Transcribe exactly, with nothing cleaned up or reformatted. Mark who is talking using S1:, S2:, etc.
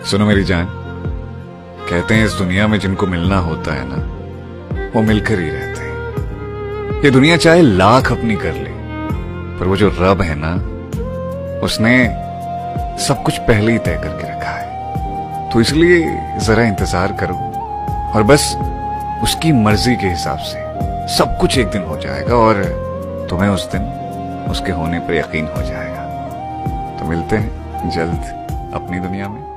S1: सुनो मेरी जान, कहते हैं इस दुनिया में जिनको मिलना होता है ना, वो मिलकर ही रहते हैं। ये दुनिया चाहे लाख अपनी कर ले, पर वो जो रब है ना, उसने सब कुछ पहले ही तय करके रखा है। तो इसलिए जरा इंतजार करो और बस उसकी मर्जी के हिसाब से सब कुछ एक दिन हो जाएगा और तुम्हें उस दिन उसके होने पर यकीन हो जाएगा। तो मिलते हैं जल्द अपनी दुनिया में।